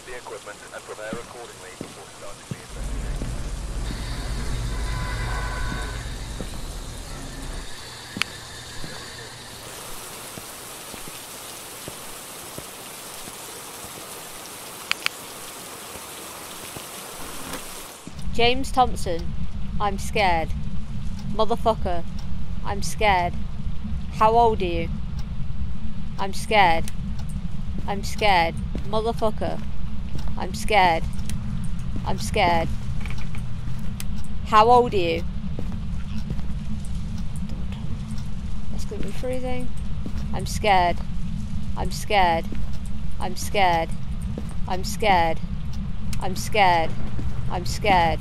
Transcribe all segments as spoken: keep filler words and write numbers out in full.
the equipment and prepare accordingly before starting the investigation. James Thompson, I'm scared. Motherfucker, I'm scared. How old are you? I'm scared. I'm scared. Motherfucker, I'm scared. I'm scared. How old are you? That's gonna be freezing. I'm scared. I'm scared. I'm scared. I'm scared. I'm scared. I'm scared.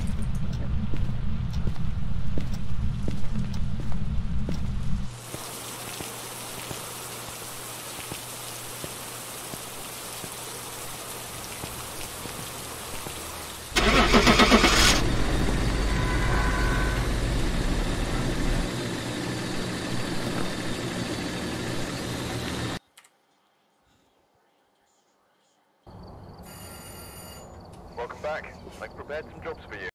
Welcome back. I've prepared some jobs for you.